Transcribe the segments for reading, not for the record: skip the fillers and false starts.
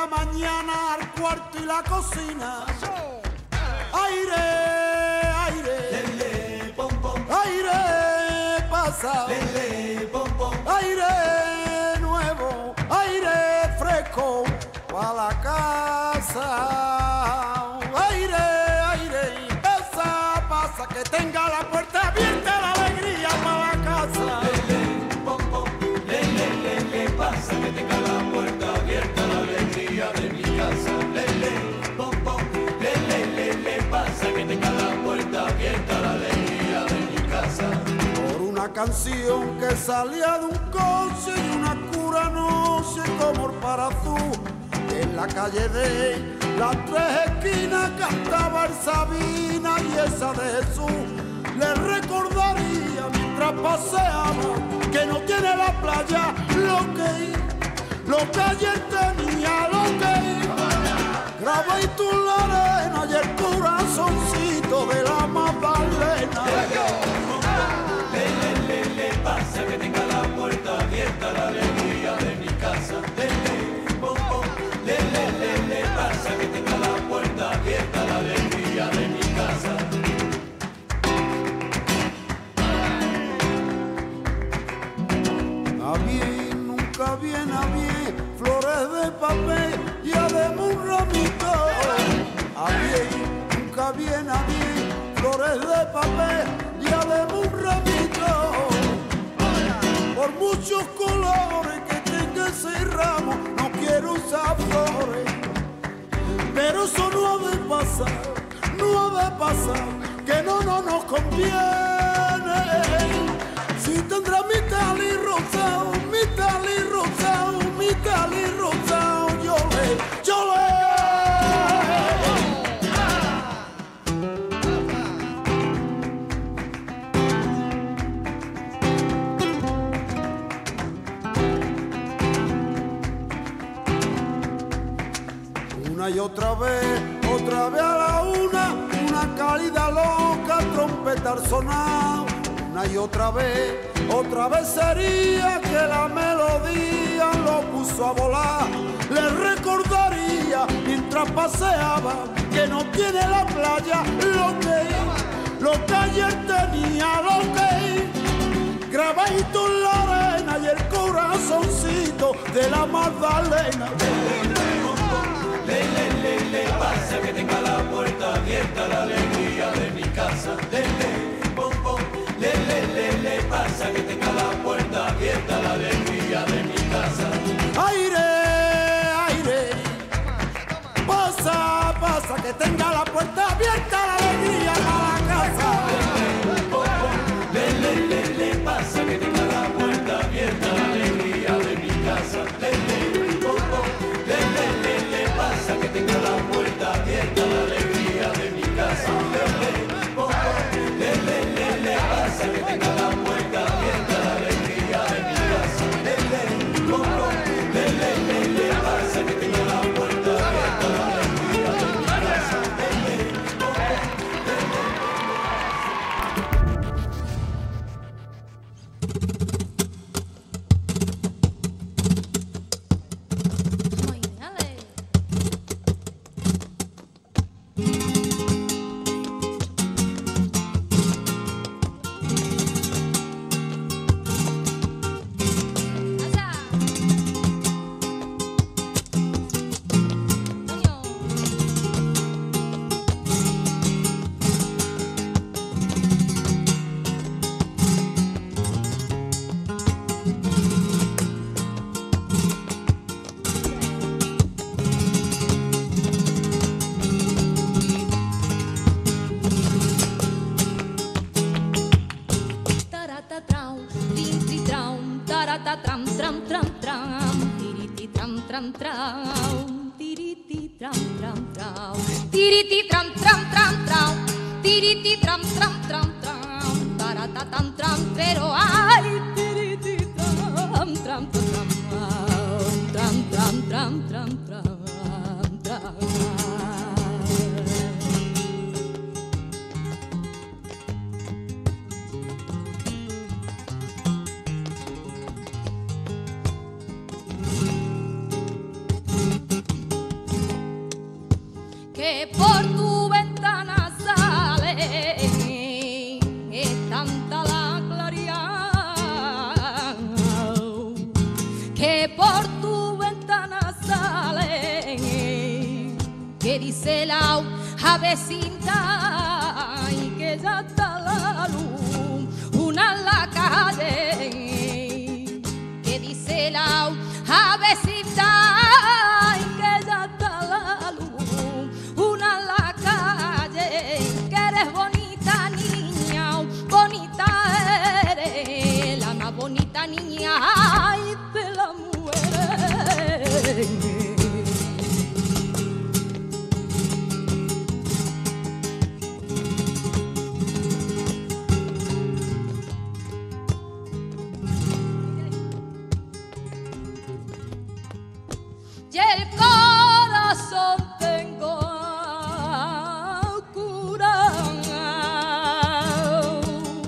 la mañana al cuarto y la cocina. Aire, aire, lele, pom, pom, aire pasa, lele, pom, pom, aire nuevo, aire fresco para la casa. Aire, aire, pasa, que tenga la puerta abierta, la alegría para la casa. lele, pom, pom, lele, pasa que tenga la puerta abierta, la alegría de mi casa. Lele, pom, pom, lele, pasa que tenga la puerta abierta, la alegría de mi casa. Por una canción que salía de un coche y una cura noche como el Parazú, en la calle de las tres esquinas cantaba el Sabina y esa de Jesús le recordaría mientras paseaba que no tiene la playa lo que ayer tenía, lo que grabadito en la arena y el corazoncito de la Magdalena. Lele, pasa que tenga la puerta abierta, la alegría de mi casa. Lele, pom, pom, lele, pasa que tenga la puerta abierta, la alegría de mi casa. A bien, nunca viene a bien, flores de papel y además un ramito. A bien, nunca viene a bien, flores de papel y además un ramito. Por muchos colores que tenga ese ramo, no quiero usar flores. Pero eso no ha de pasar, que no nos conviene. Si tendrá mi tal y rosado, yo le. Una y otra vez a la una cálida loca, trompeta al sonado. Una y otra vez sería que la melodía lo puso a volar. Le recordaría mientras paseaba que no tiene la playa lo que ayer tenía, lo que grabadito en la arena y el corazoncito de la Magdalena. Lele, pasa que tenga la puerta abierta, la alegría de mi casa. Lele, pom, pom, lele, pasa que tenga la puerta abierta, la alegría de mi casa. Aire, aire, pasa, que tenga la puerta abierta, la alegría para la casa. Lele, pom, pom, lele, pasa que tenga la puerta abierta, la alegría de mi casa. Lele, pom, pom, lele, pasa que tenga la puerta abierta, la alegría de mi casa. Lele, pom, pom, lele, pasa que tenga la puerta abierta, la alegría de mi casa. Lele, pom, pom, lele, pasa que tenga la puerta abierta, la alegría de mi casa. Lele, pom, pom, que por tu ventana sale, es tanta la claridad, que por tu ventana sale, que dice la avecinta y que ya está la luz, una en la calle, que dice la avecinta y que ya está la luz, una en la calle, que eres bonita niña, bonita eres, la más bonita niña ay, de la mujer. Y el corazón tengo curado,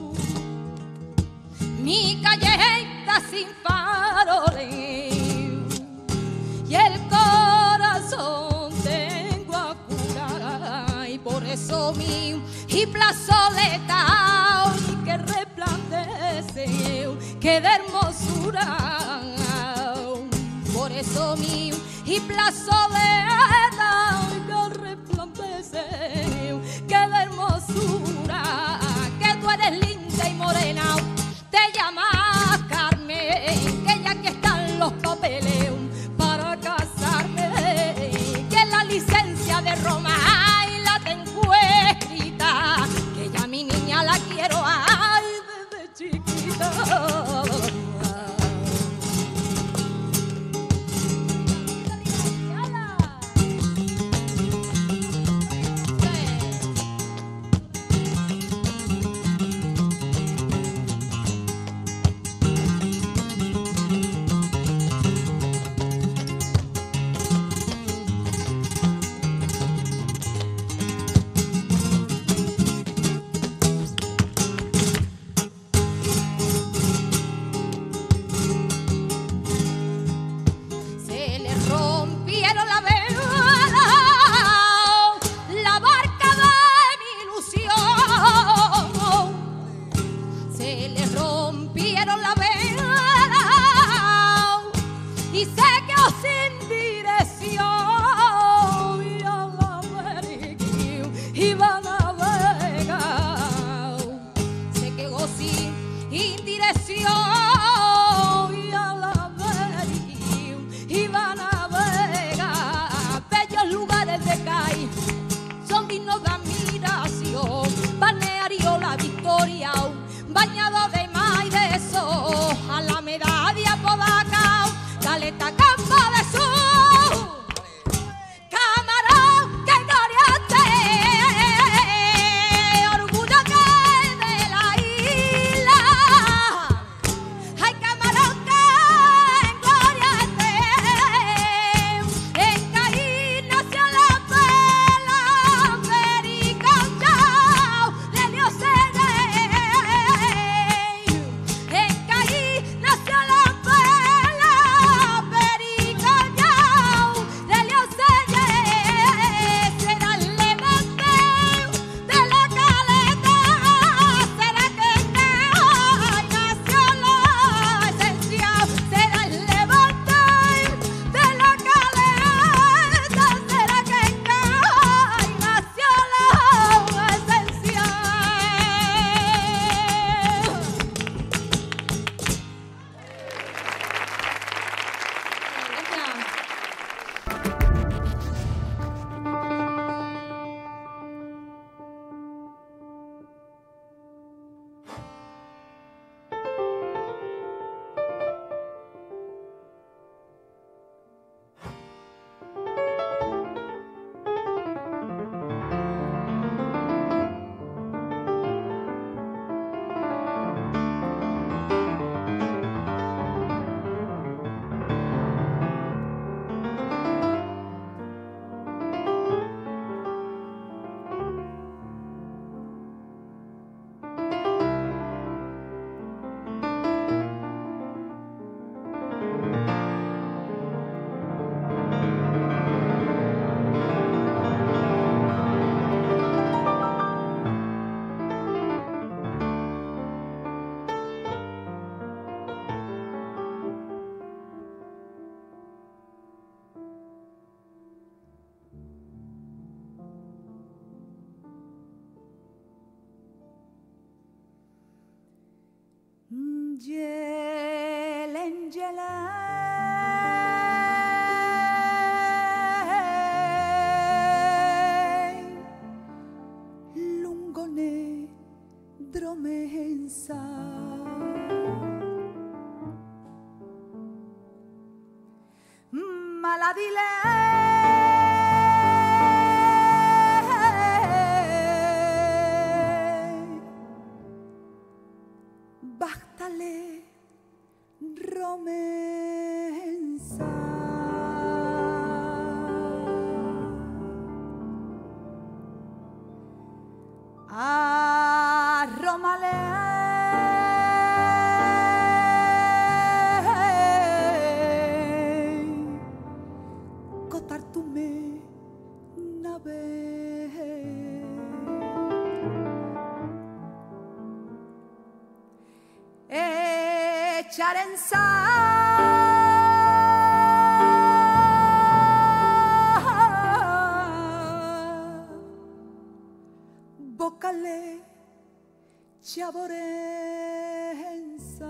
mi calle está sin faroles, y el corazón tengo curado, y por eso mi y plazoleta y que resplandece, que de hermosura. Por eso mi y plazoleta que resplandece, que de hermosura, que tú eres linda y morena, te llamas Carmen, que ya que están los papeles para casarme, que la licencia de Roma y la tengo escrita, que ya mi niña la quiero ay desde chiquita. dile, bástale romenza. Arrómale cotartume nave echar en vocale Chaborenza.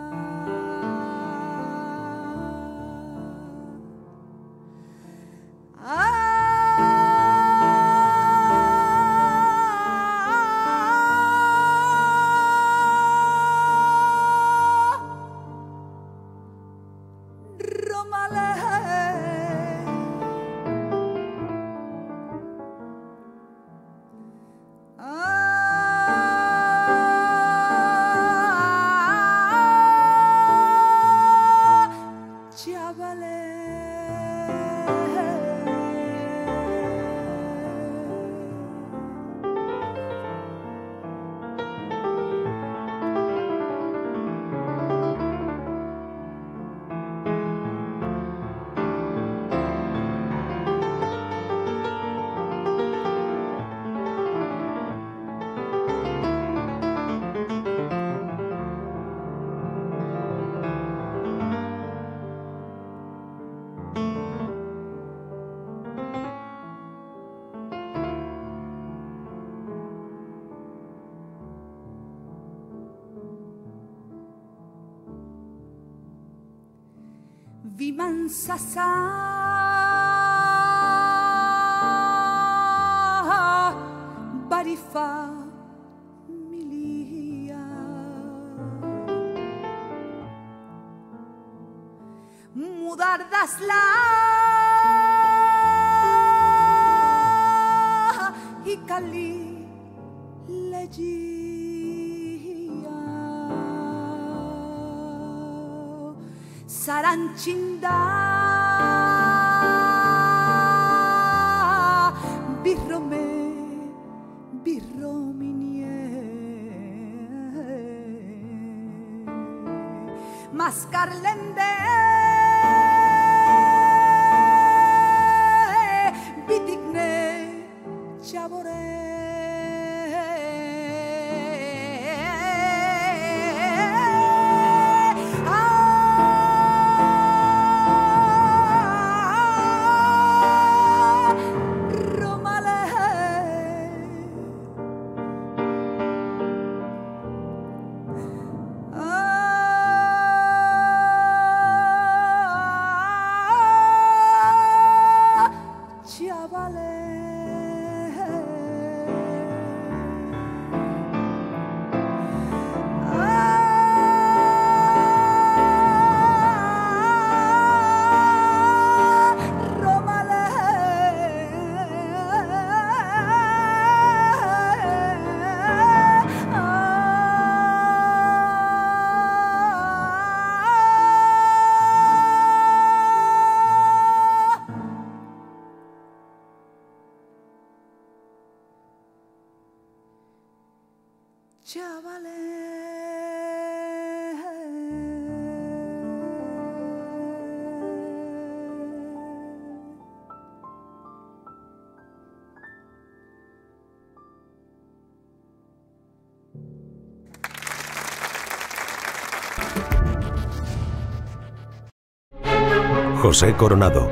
Vimansasa Barifa Milia Mudardas la Ikali Legia Saranchinda Birrome Birrominie Mascarlende Bitigne Chabore José Coronado.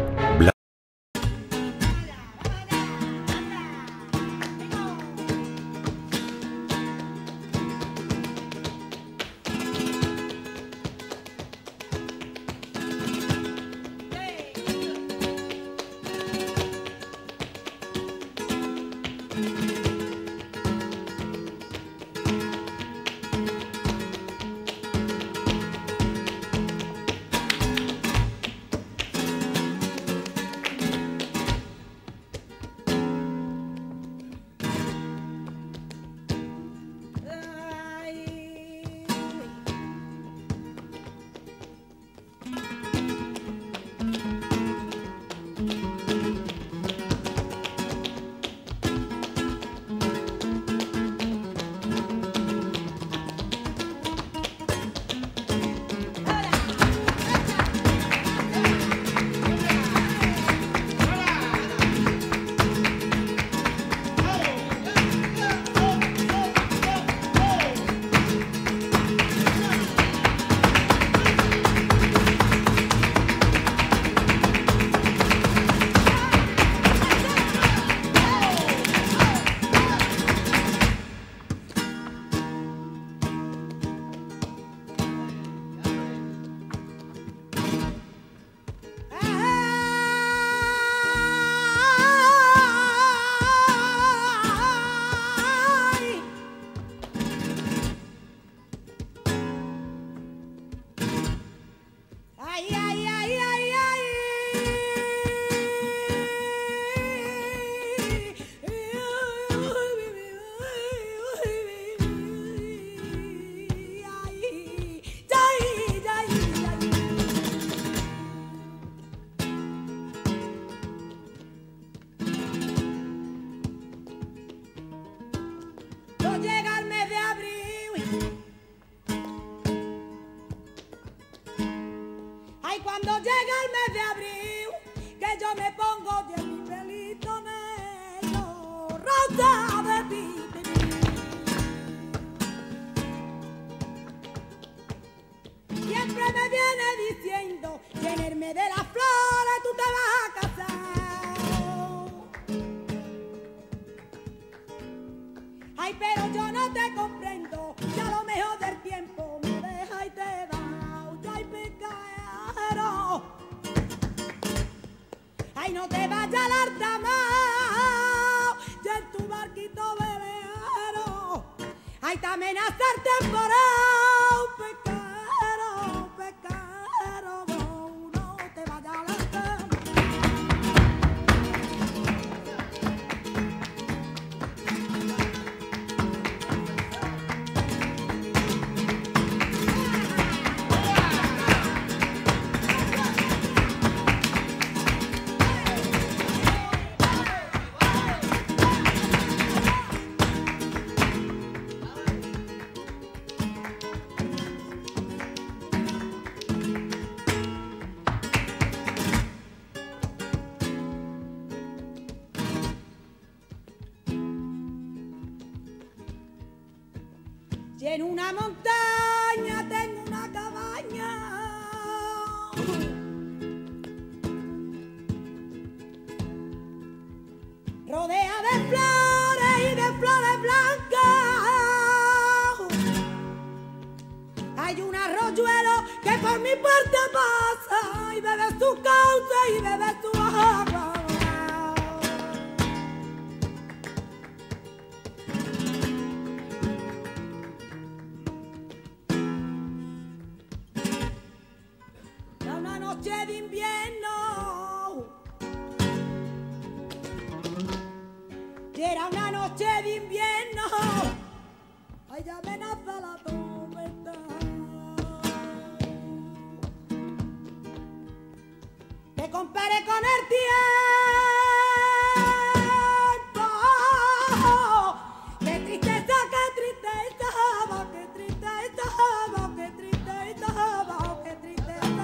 pongo yo mi pelito negro, rosa de ti. Siempre me viene diciendo, llenarme de las flores, tú te vas a casar. Ay, pero yo no te comprendo, ya lo mejor del tiempo me deja y te va. Ay, pecadero. Ay, no te vayas al altamar, ya en tu barquito velero. Ay, te amenaza el temporal, pecadero, pecadero. No te vayas al altamar. Y en una montaña tengo una cabaña, rodea de flores y de flores blancas. Hay un arroyuelo que por mi puerta pasa y bebe su cauce y bebe su agua. Noche de invierno, y era una noche de invierno, ay, ya amenaza la tormenta. Te comparé con el tiempo, qué tristeza, qué tristeza, qué tristeza, qué tristeza, qué tristeza.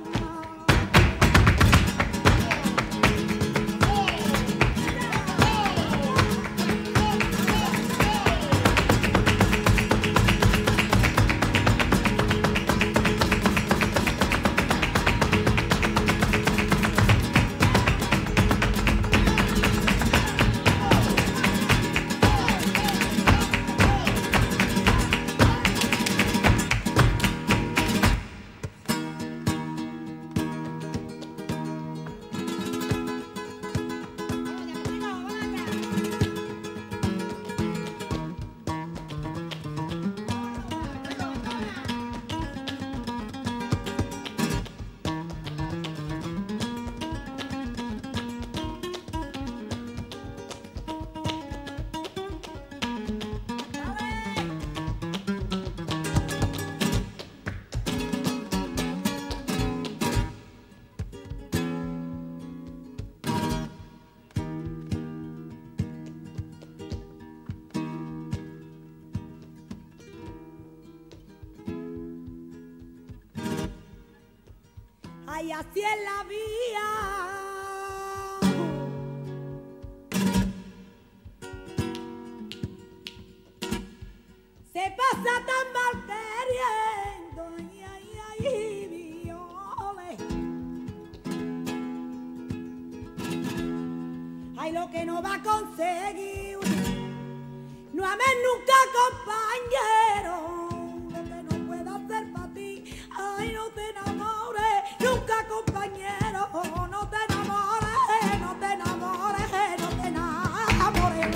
Ay, así es la vía. Se pasa tan mal queriendo, ay, ay, ay, viole. Ay, lo que no va a conseguir, no ames nunca, compañero. Lo que no puedo hacer para ti, ay, no te enamores nunca, compañero. No te enamores, no te enamores, no te enamores.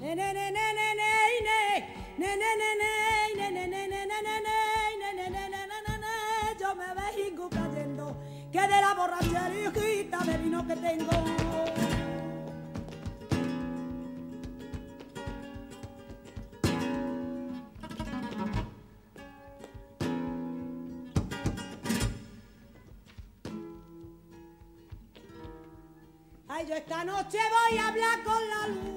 Yo me vengo cayendo que de la borracherita de vino que tengo. Ay, yo esta noche voy a hablar con la luna.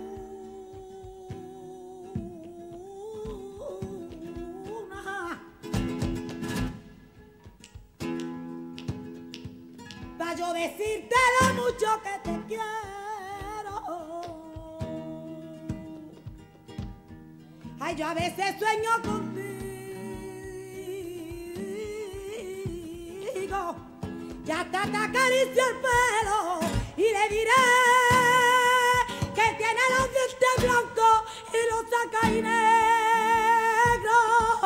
Pa' yo decirte lo mucho que te quiero. Ay, yo a veces sueño contigo. Ya hasta te acaricio el pelo. Y le diré que tiene los dientes blancos y los sacai negros.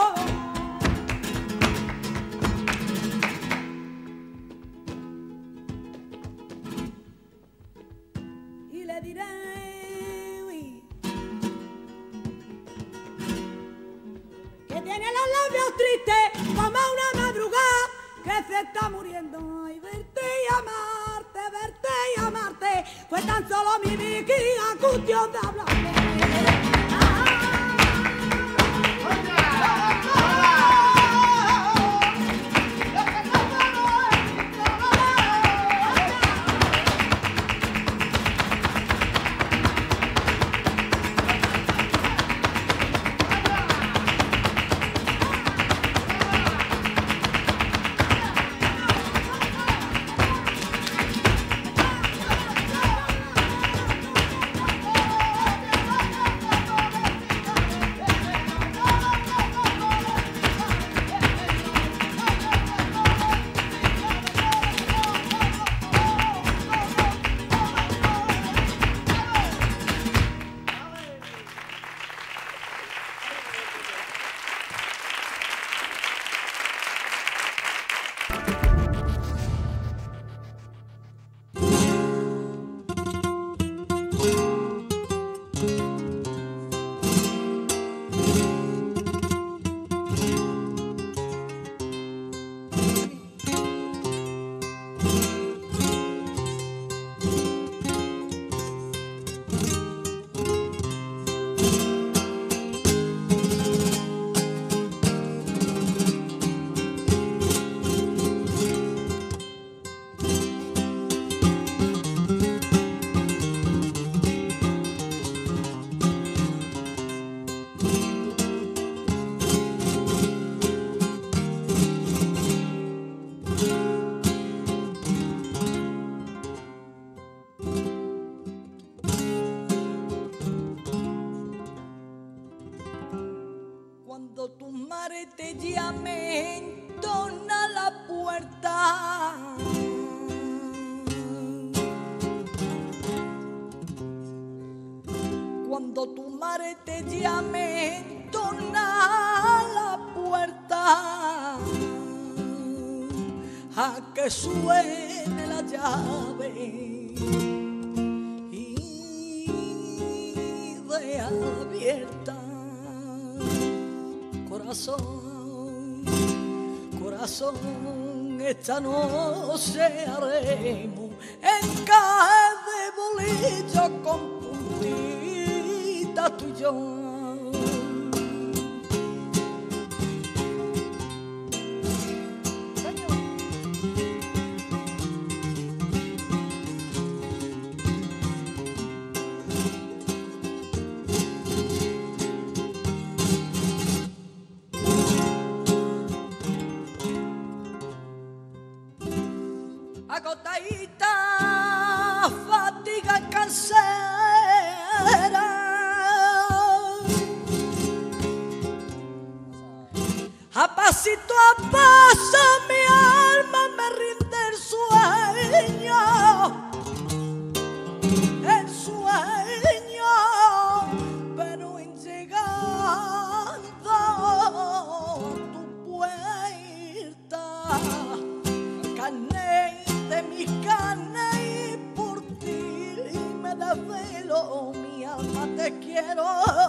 Y le diré que tiene los labios tristes como una madrugada que se está muriendo. Ay, verte y amarte, fue tan solo mi viquía cuestión de hablarte. Cuando tu madre te llame, entona la puerta. Cuando tu madre te llame, entona la puerta. A que suene la llave y de abierta. Corazón, corazón, esta noche haremos encaje de bolillo con puntita tú y yo. Agotadita, fatiga cansera, a pasito a paso mi alma me rinde el sueño, pero en llegando a tu puerta, carne de mi carne y por ti me desvelo, mi alma te quiere. quiero.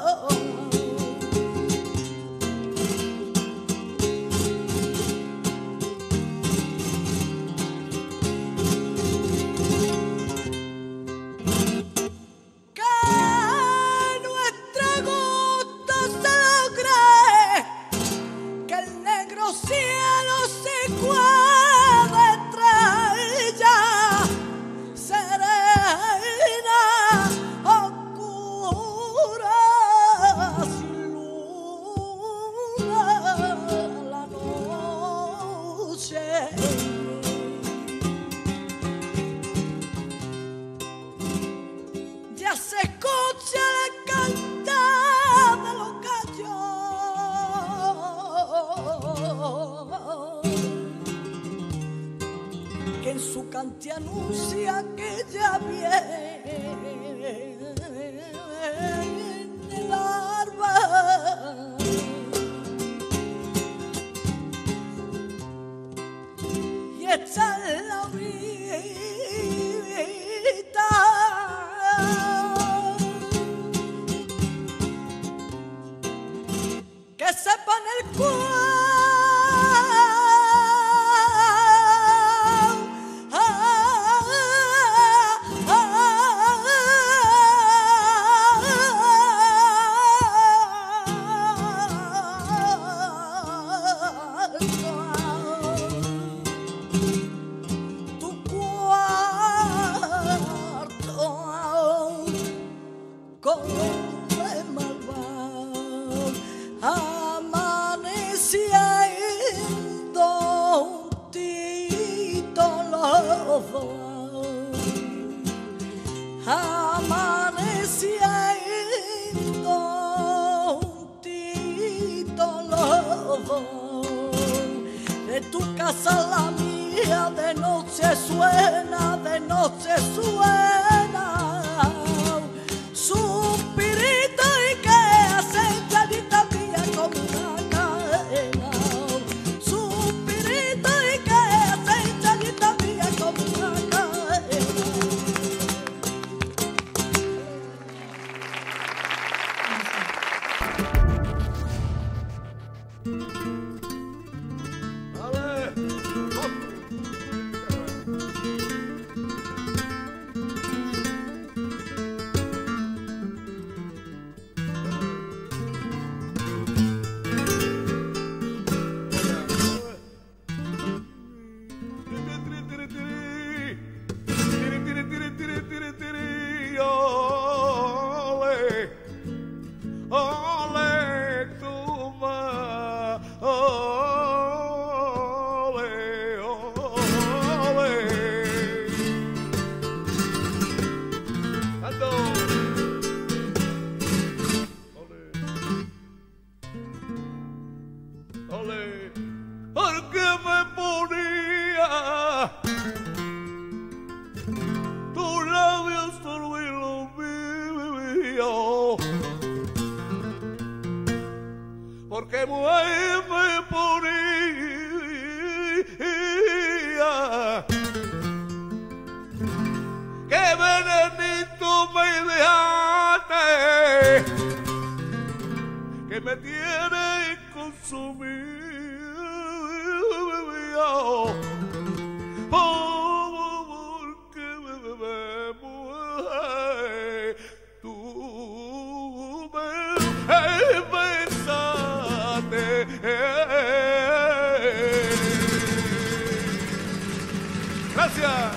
Te anuncia que ya viene el alba y esta es la vida que sepan el cuerpo. Amaneciendo un tito lobo, de tu casa a la mía, de noche suena, suspirito y que hace chanita mía como una cadena, suspirito y que hace chanita mía como una cadena. Porque me ponía tus labios sobre los míos, porque me ponía que venenito me dejaste, que me tiene consumido. Porque me mueres, tú me pensaste. Gracias.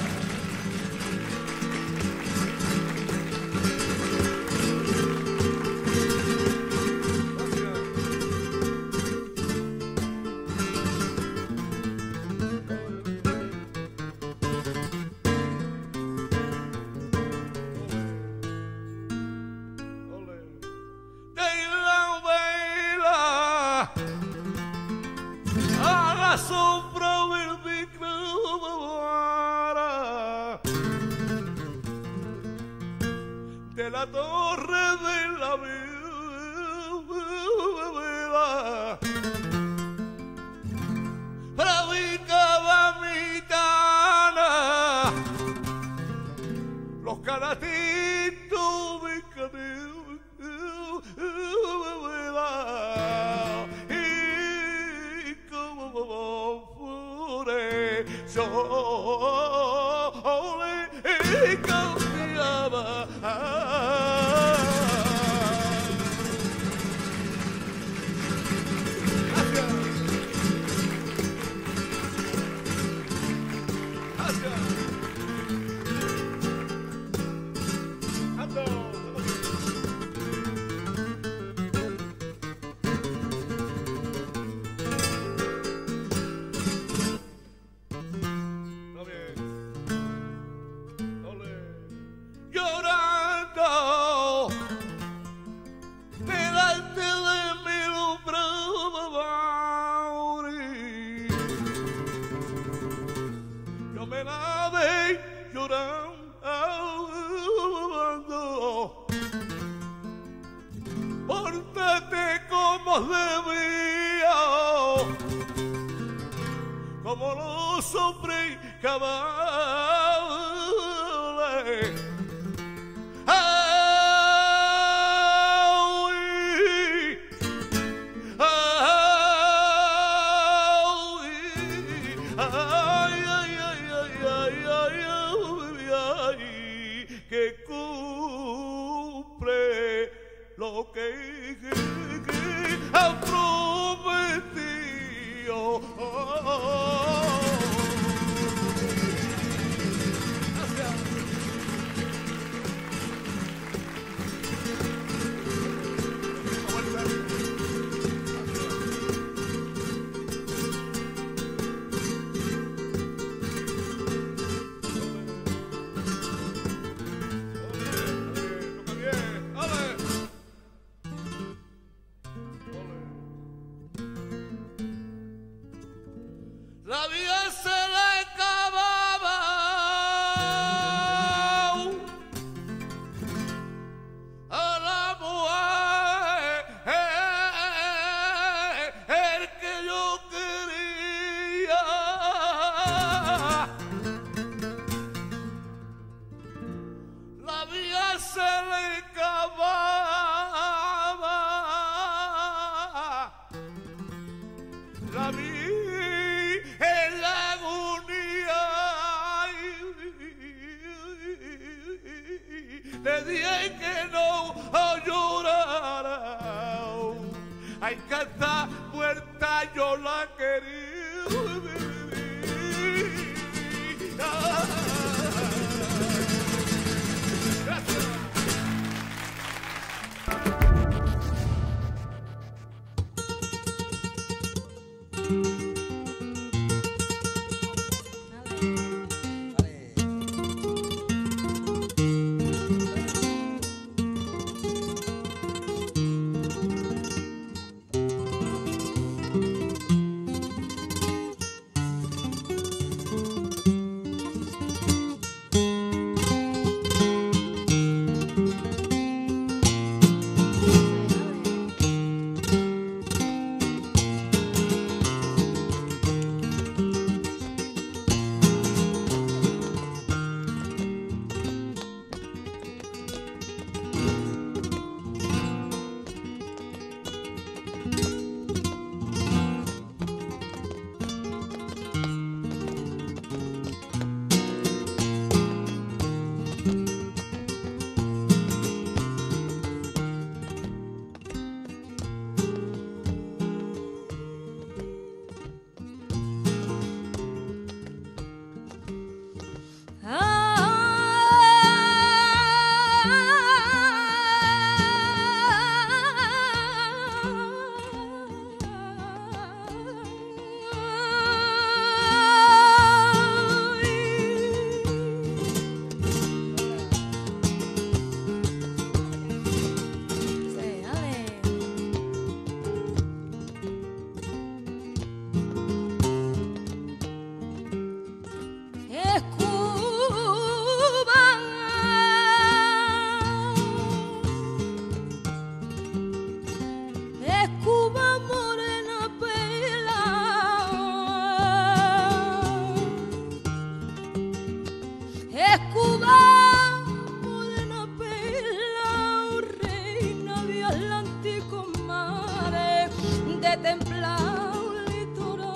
Sombra verde clara de la torre de la vida, radicaba mi cana, los canatitos de canela. confiaba. Llorando delante de mi lumbre, yo me la de llorando. Pórtate como debía, como los hombres cabales. Que cumple lo que ha prometido. La vida se le acababa a la mujer que yo quería. La vida se le acababa. La vida en la agonía le dije que no llorara. Ay, que está muerta yo la quería vivir. Gracias.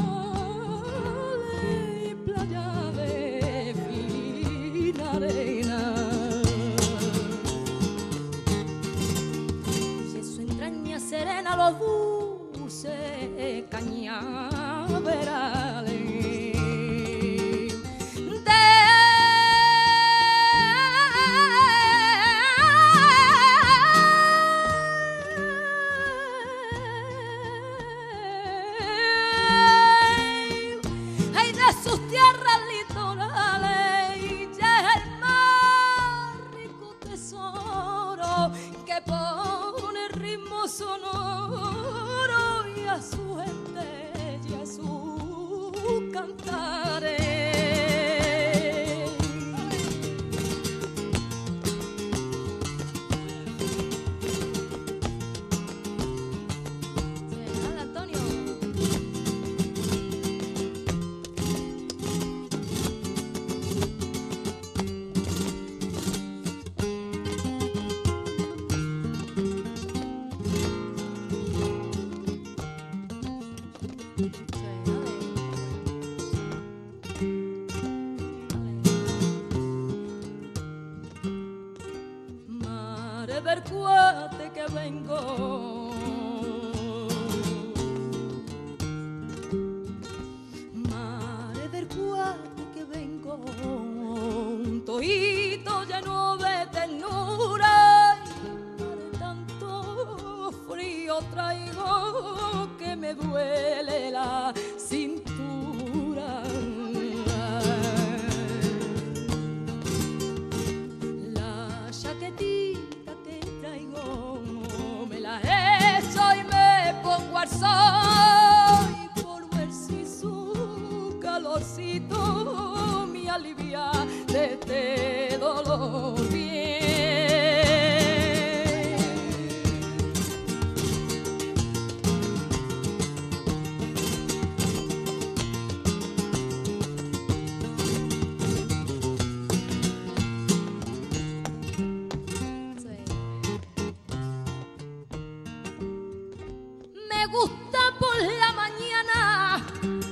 arena. de cañaverales. Sus tierras litorales y es el más rico tesoro que pone ritmo sonoro y a su gente y a sus cantares. Mare del cuate que vengo, mare del cuate que vengo, un toito lleno de ternura y de tanto frío traigo que me duele la cintura. La chaquetita que traigo me la echo y me pongo al sol por ver si su calorcito me alivia de este dolor bien. Me gusta por la mañana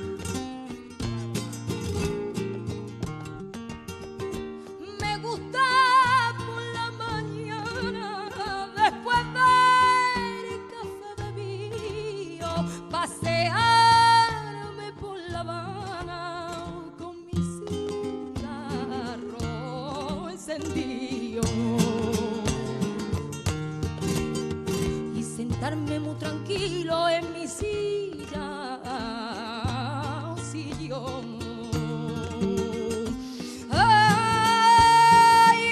me gusta por la mañana después del café bebido pasearme por La Habana con mi cigarro encendido y sentarme muy tranquilo en mi silla o sillón. Ay,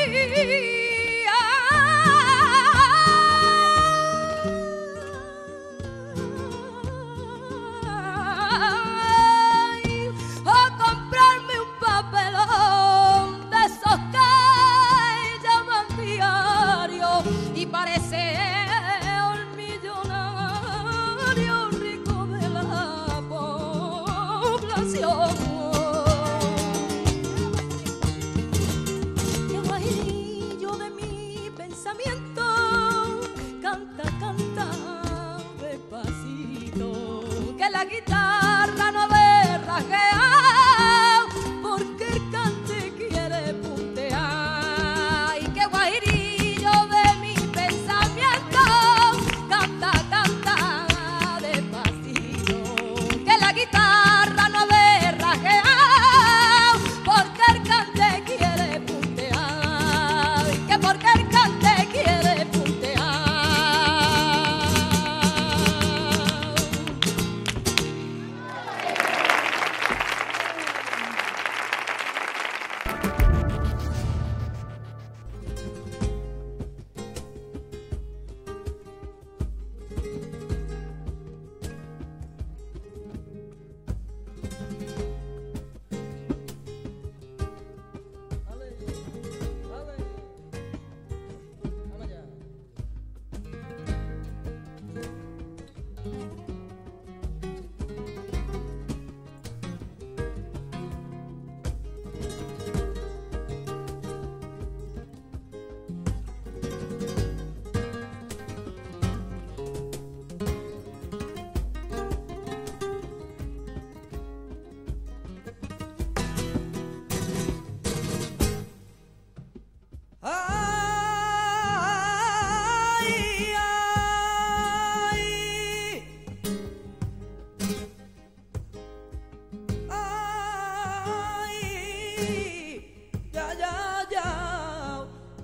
ay, o comprarme un papelón de esos que llaman diario y parece rico de la población.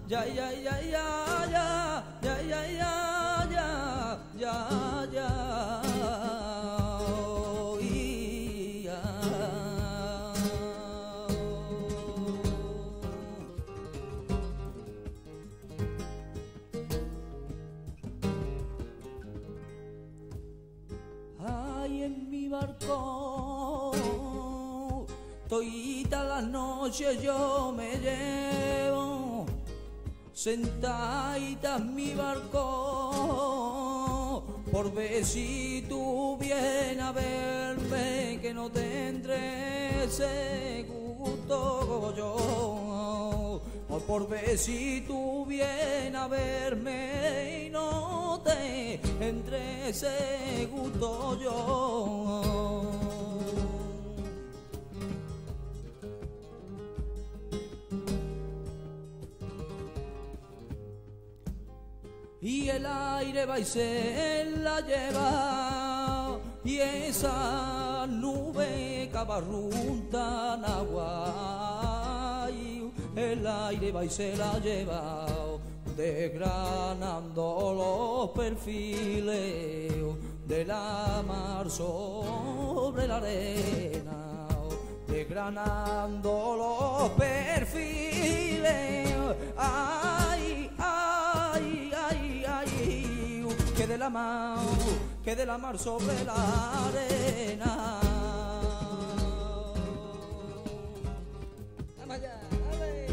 ya, ya, ya, ya, ya, ya, ya, ya, ya, ya, Ay, en mi barco, todita las noches yo me llevo, sentadita en mi barco, por ver si tú vienes a verme, que no tendré ese gusto yo. Por ver si tú vienes a verme y no te tendré ese gusto yo. Y el aire va y se la lleva, y esa nube cabarrunta agua, y el aire va y se la lleva, desgranando los perfiles de la mar sobre la arena, desgranando los perfiles, ay, ay, ay, ay, que de la mar sobre la arena. Vamos allá, dale.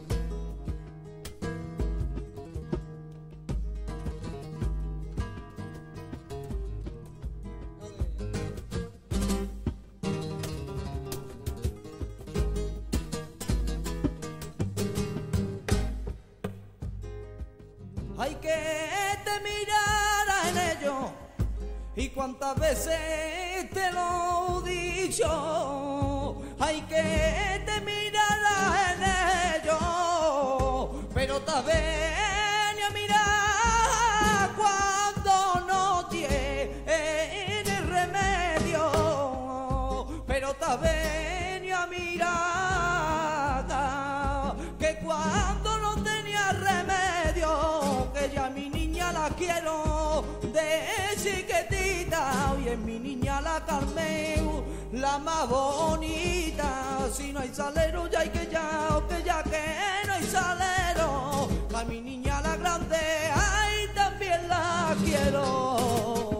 Hay que te mirara en ello, y cuántas veces te lo he dicho. Hay que te mirara en ello, pero tal vez ni a mirar cuando no tiene remedio, pero tal vez ni a mirar que cuando no tenía remedio, que ya mi niña la quiero de chiquitita, y en mi niña la Carmen, la más bonita. Si no hay salero ya hay que no hay salero, a mi niña la grande, ay, también la quiero.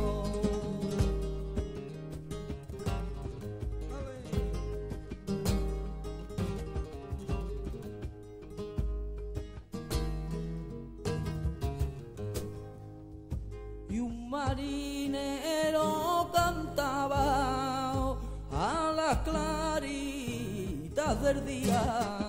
Y un marinero cantaba a las claritas del día,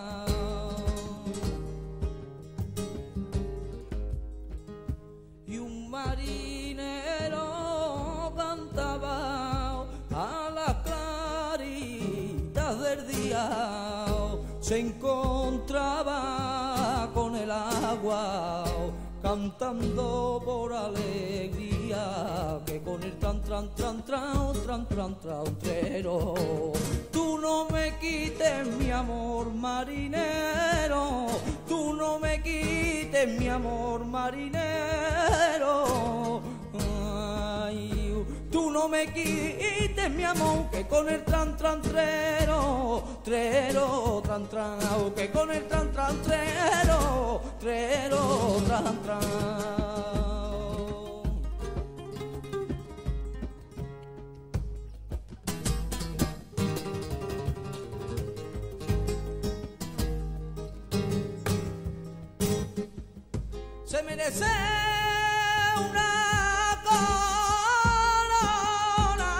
y un marinero cantaba a las claritas del día, se encontraba con el agua cantando por alegría, que con el tran tran tran tran tran tran tran trero. Tú no me quites mi amor marinero, tú no me quites mi amor marinero, ay, tú no me quites mi amor, que con el tran tran trero, trero tran tran, que con el tran tran trero, trero tran tran. Se merece una corona,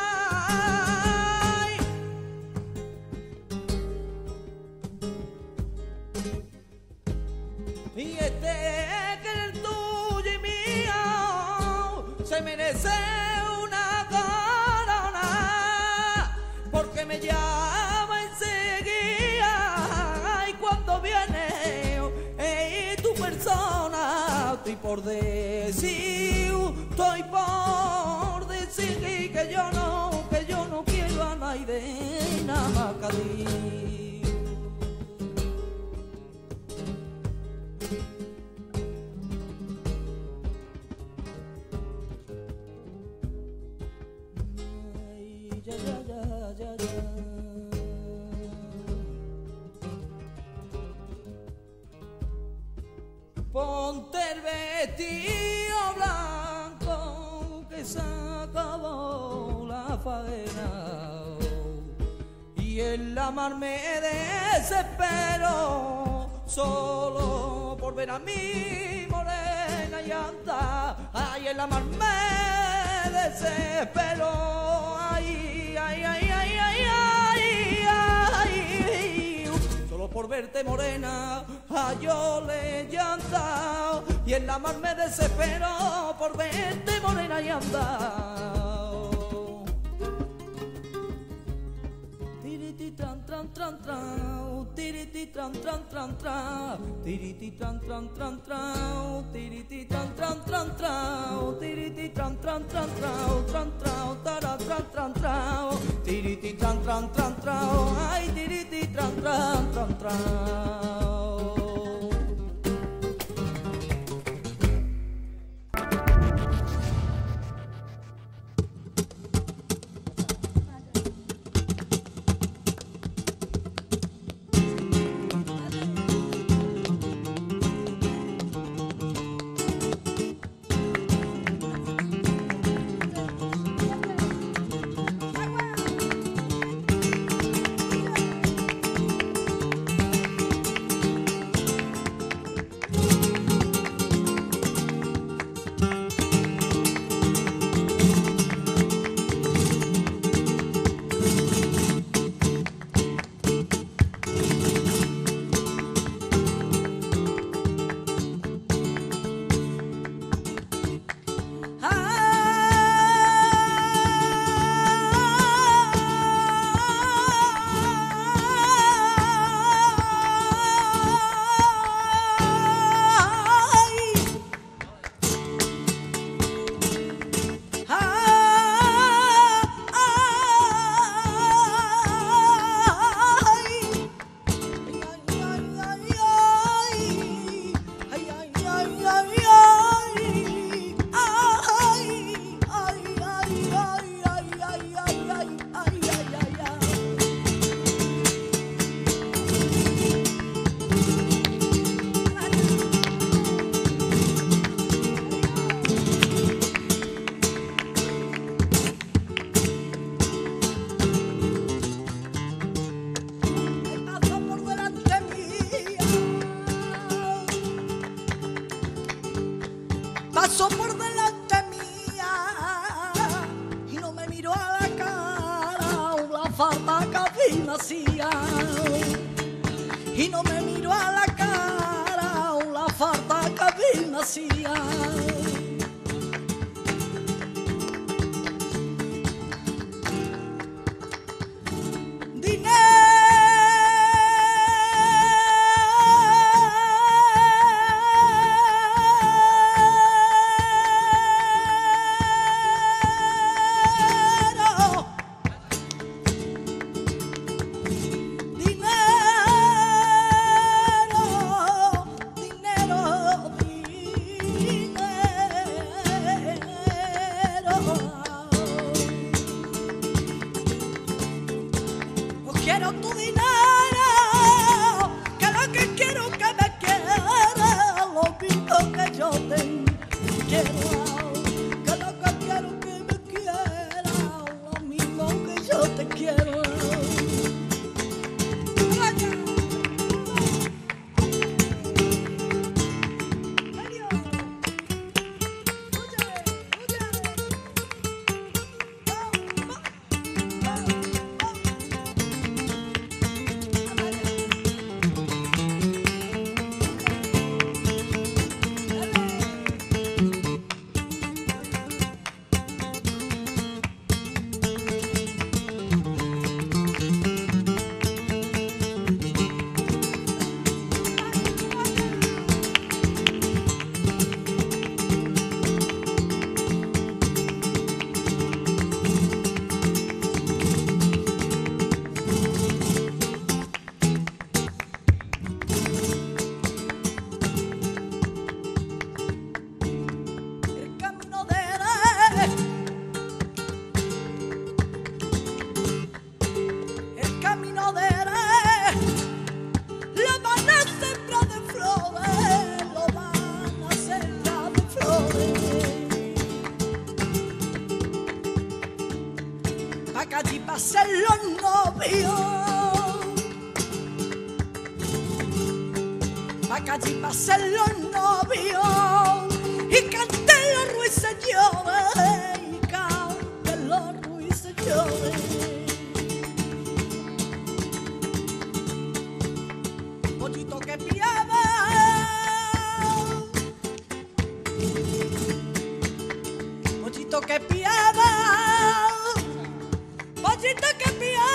y este que es el tuyo y mío, se merece una corona, porque me llama enseguida, y cuando viene tu persona, estoy por decir que yo no quiero a nadie, nada más que a ti. ponte el vestido blanco que se acabó la faena. Y en la mar me desespero solo por ver a mi morena y andar. Ay, en la mar me desespero. Ay, ay, ay, ay, ay, ay, ay. Solo por verte morena, yo le llanta. Y en la mar me desespero por verte morena y andar. Tiriti tran tran tran tran, tiriti tran tran tran tran, tiriti tran tran tran tran, tiriti tran tran tran tran, tiriti tran tran tran tran, tran tran tara tran tran tran, tiriti tran tran tran tran, ay tiriti tran tran tran tran. Pasó por delante mía y no me miró a la cara, la farda que me hacía. Y no me miró a la cara, la farda que me hacía. Dinero, dinero, dinero. pa' calle pasen los novios y canten los ruiseñores, y canten los ruiseñores. Pollito que piaba, pollito que piaba, pollito que piaba.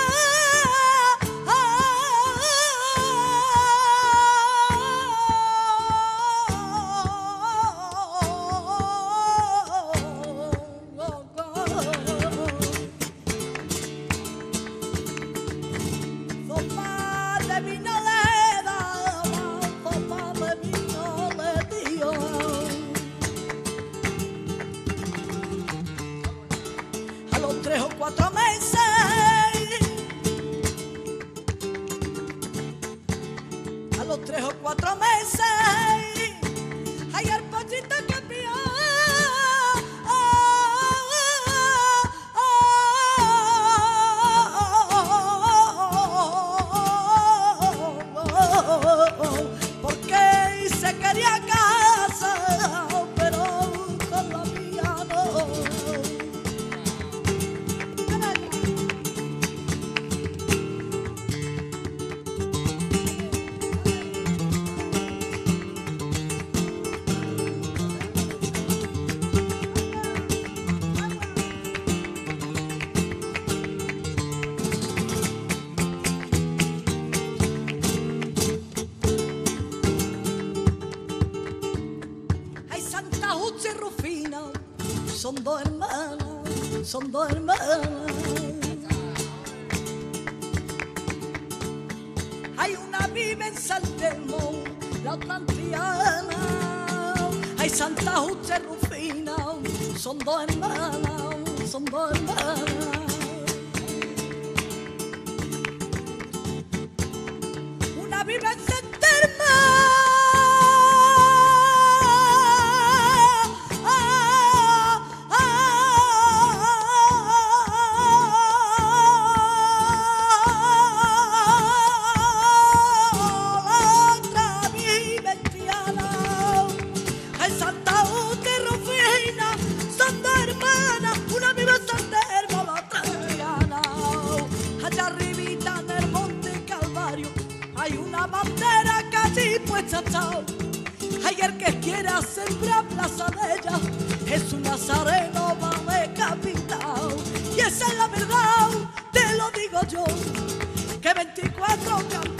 A los 3 o 4 meses, hay el pollito que pía, porque se quería casar, pero con la mía no. Son dos hermanas, son dos hermanas. Hay una vive en San Telmo, la otra en Triana. Hay Santa Justa y Rufina, son dos hermanas, son dos hermanas. Una vive en San Telmo. Hay una bandera casi puesta, hay el que quiera sembrar plaza de ella, es un nazareno va decapitado. Y esa es la verdad, te lo digo yo, que 24 campos